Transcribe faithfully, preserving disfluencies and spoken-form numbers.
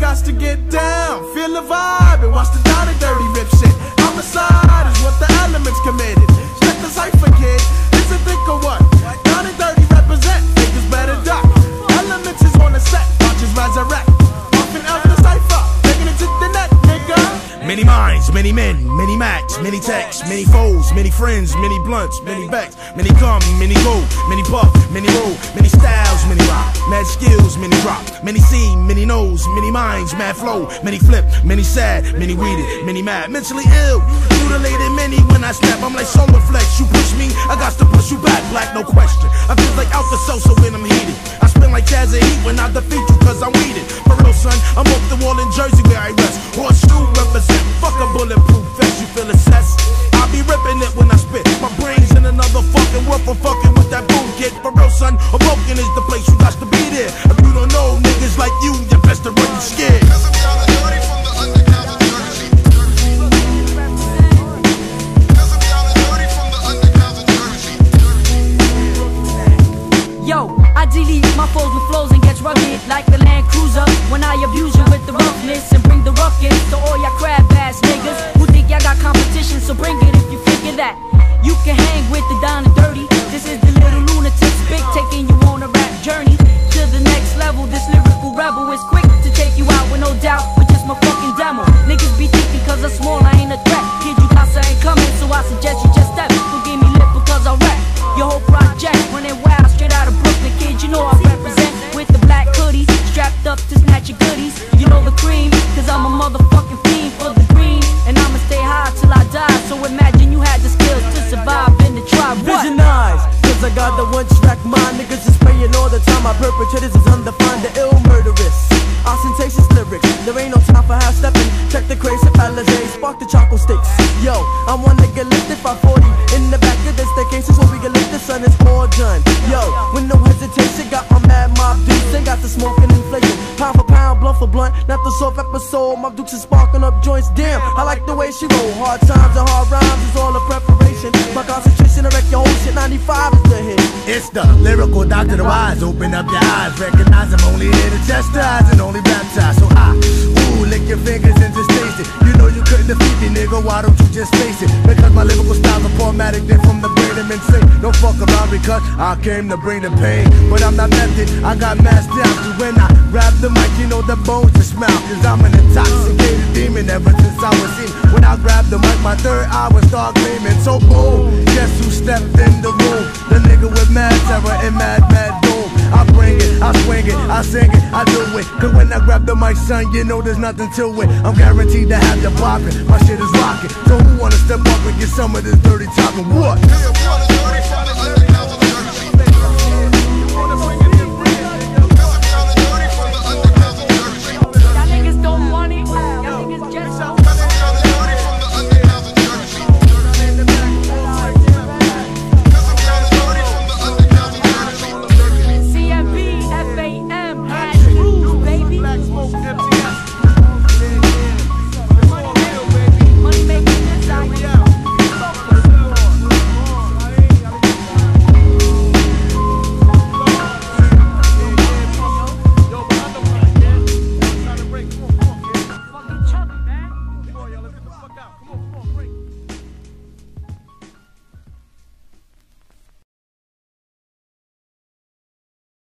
got to get down, feel the vibe, and watch the down and dirty rip shit. Homicide is what the elements committed. Check the cipher, kid. Is it thick or what? Down and dirty represent. Niggas better duck. Elements is on the set. Watch us resurrect. Often out the cipher, taking it to the net, nigga. Many minds, many men, many max, many texts, many foes, many friends, many blunts, many backs, many come, many go, many puff, many roll, many styles, many rock, mad skills, many drop, many see, many knows, many minds, mad flow, many flip, many sad, many weeded, many mad, mentally ill, mutilated many when I snap, I'm like solar flex, you push me, I got to push you back, black, no question, I feel like Alka-Seltzer when I'm heated, I spin like Jazz of Heat when I defeat you cause I'm weeded, for real son, I'm off the wall in Jersey where I rest, horseshoe represent, fuck a bulletproof vest, you feel assessed, I be ripping it when I spit, my brain's in another fucking world for fucking with that boom kid, for real son, Hoboken is the place you got to be there, if you don't know niggas like you, you best to run you scared. Yo, I delete my foes with flows and gets rugged like the Land Cruiser when I abuse you with the roughness and bring the ruckus to all y'all crab ass niggas who think y'all got competition, so bring it if you figure that you can hang with the down and dirty. This is the little lunatic spit taking you on a rap journey to the next level. This lyrical rebel is quick to take you out with no doubt, with just my fucking demo. Niggas be thinking cause I'm small I ain't a threat. Kid, you got something coming, so I suggest you just step. Don't give me lip because I rap your whole project running wild straight out of Brooklyn, kid. You know I represent with the black hoodie, strapped up to snatch your goodies. You know the cream, cause I'm a motherfucking fiend for the green, and I'ma stay high till I die. So imagine you had the skills to survive in the tribe. Vision eyes, cause I got the one track mind. Niggas is praying all the time. My perpetrators is undefined, the ill murderous, ostentatious lyrics. There ain't no time for half stepping. Check the craze of Alizé, spark the chocolate sticks. Yo, I'm one nigga lifted five forty in the back of the staircase is where we can lift the sun. It's all done. Yo, with no hesitation, got my mad mob dukes and got the smoking inflation. Pound for pound, blunt for blunt, not the soft episode. My dukes is sparking up joints. Damn, I like the way she roll. Hard times and hard rhymes is all a preparation. My concentration to wreck your whole shit. ninety-five is the hit. It's the lyrical doctor of wise. Open up your eyes, recognize I'm only here to chastise and only baptize. So I, ooh, lick your fingers and just taste it. You know you couldn't defeat me, nigga. Why don't you just face it? Because my lyrical style's are formatted, then from the brain I'm insane. Don't fuck around because I came to bring the pain. But I'm not method, I got masked down. So when I grab the mic, you know the bones just smell. Cause I'm an intoxicated demon ever since I was seen. When I grab the mic, my third eye will start gleaming. So boom, guess who stepped in the room? The nigga with mad terror and mad, mad doom. I bring it, I swing it, I sing it, I do it. Cause when I grab the mic, son, you know there's nothing to it. I'm guaranteed to have you poppin', my shit is rockin'. So who wanna step up and get some of this dirty talking? What?